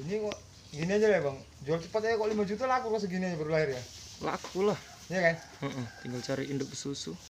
Ini kok gini aja ya bang, jual cepat aja kok 5 juta laku kok segini aja baru lahir ya? Laku lah. Iya kan? Tinggal cari induk susu.